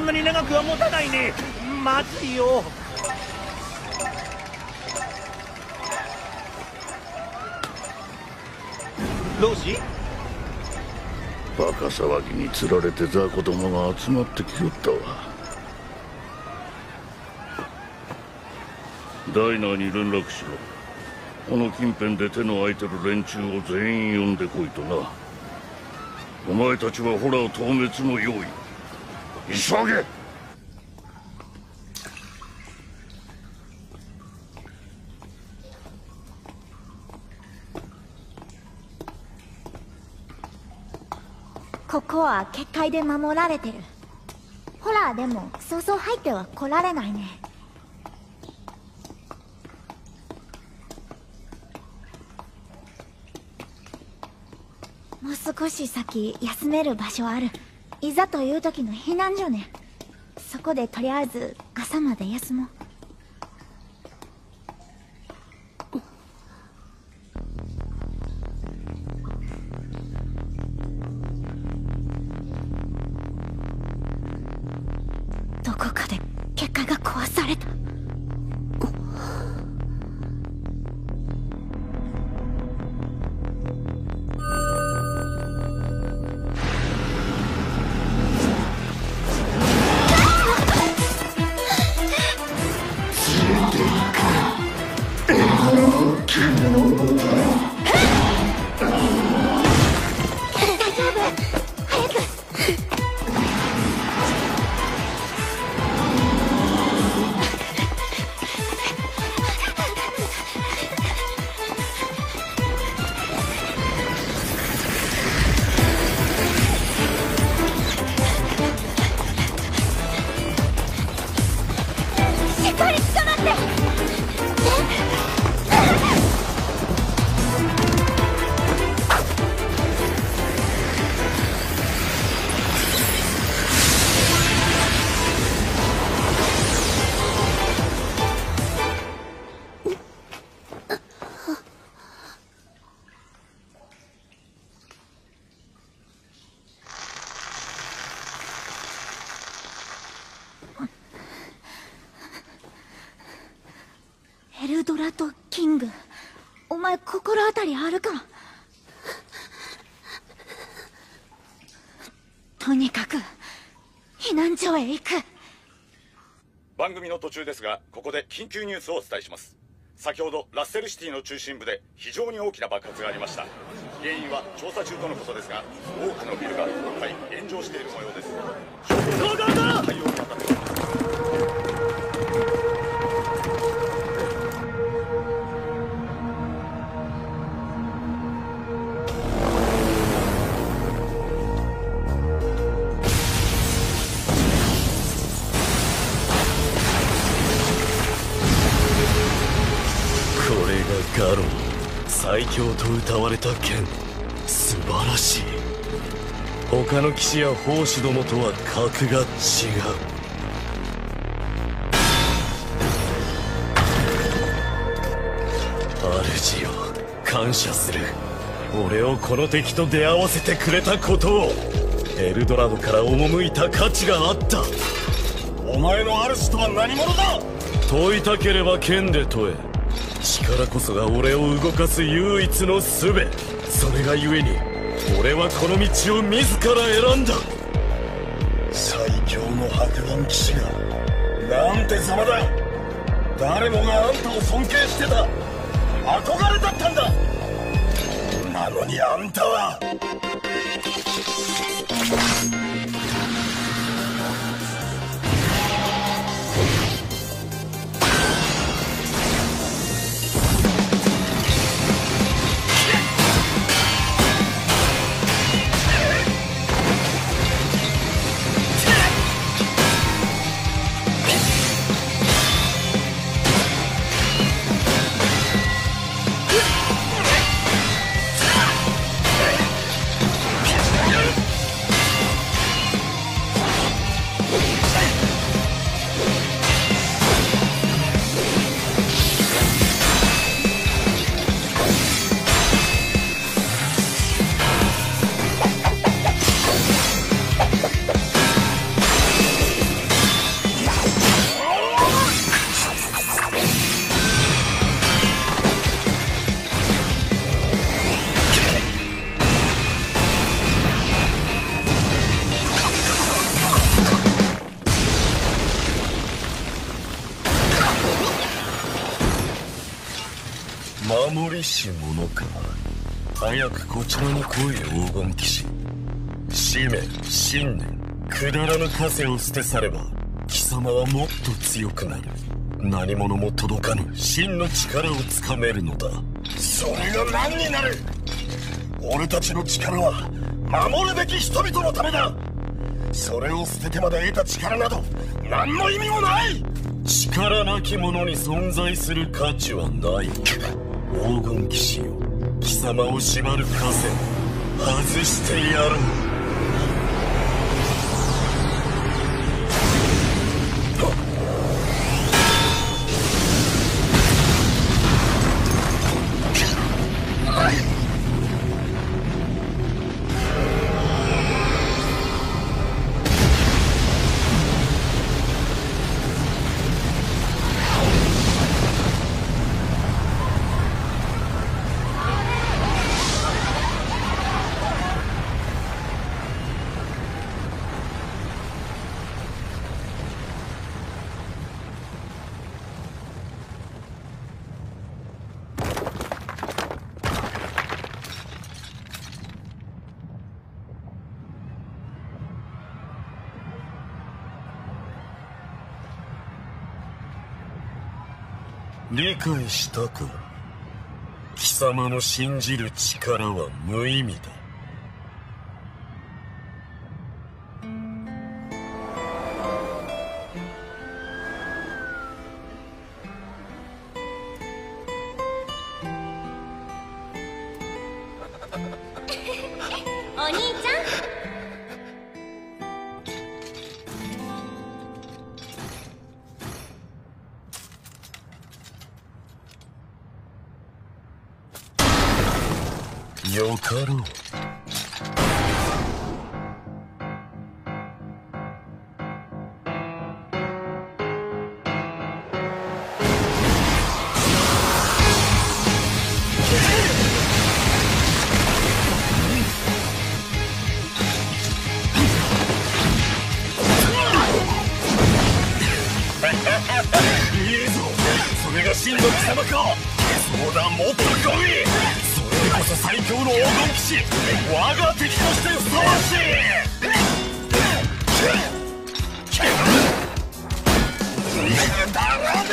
んなに長くは持たないね。まずいよ。老子、 バカ騒ぎにつられて雑魚どもが集まってきよったわ。ダイナーに連絡しろ。この近辺で手の空いてる連中を全員呼んでこいとな。お前たちはホラー討滅の用意。急げ。 ここは結界で守られてる。ホラーでもそうそう入っては来られないね。もう少し先休める場所ある。いざという時の避難所ね。そこでとりあえず朝まで休もう。どこかで結界が壊された。エルドラとキング、お前心当たりあるか？とにかく避難所へ行く。 番組の途中ですが、ここで緊急ニュースをお伝えします。先ほどラッセルシティの中心部で非常に大きな爆発がありました。原因は調査中とのことですが、多くのビルが崩壊炎上している模様です。消防が対応に当たっています。 ガロン、最強と謳われた剣、素晴らしい。他の騎士や砲士どもとは格が違う。主よ、感謝する。俺をこの敵と出会わせてくれたことを。エルドラドから赴いた価値があった。 お前の主とは何者だ？ 問いたければ剣で問え。力こそが俺を動かす唯一の術。それがゆえに俺はこの道を自ら選んだ。 最強の白銀騎士がなんてざまだ。誰もがあんたを尊敬してた。憧れだったんだ。なのにあんたは。 守りし者か。早くこちらに来い、黄金騎士。使命、信念、くだらぬ枷を捨て去れば貴様はもっと強くなる。何者も届かぬ真の力をつかめるのだ。それが何になる。俺たちの力は守るべき人々のためだ。それを捨ててまで得た力など何の意味もない。力なき者に存在する価値はない。黄金騎士よ、貴様を縛る枷外してやろう。理解したか。貴様の信じる力は無意味だ。 お兄ちゃん。 よかろう。いいぞ、それが真の貴様か。そうだ、もっと来い。こそ最強の黄金騎士、我が敵としてふさわしい。だらね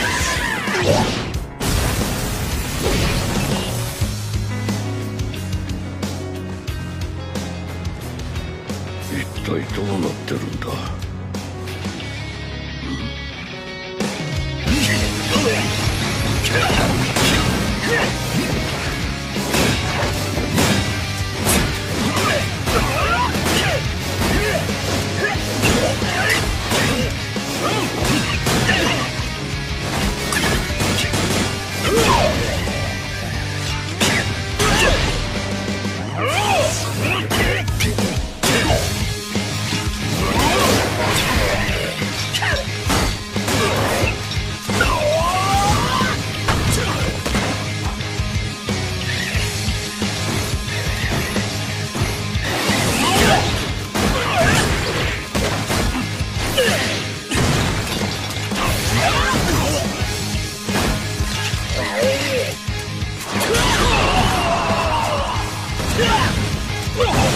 一体どうなってるんだ。 うわっ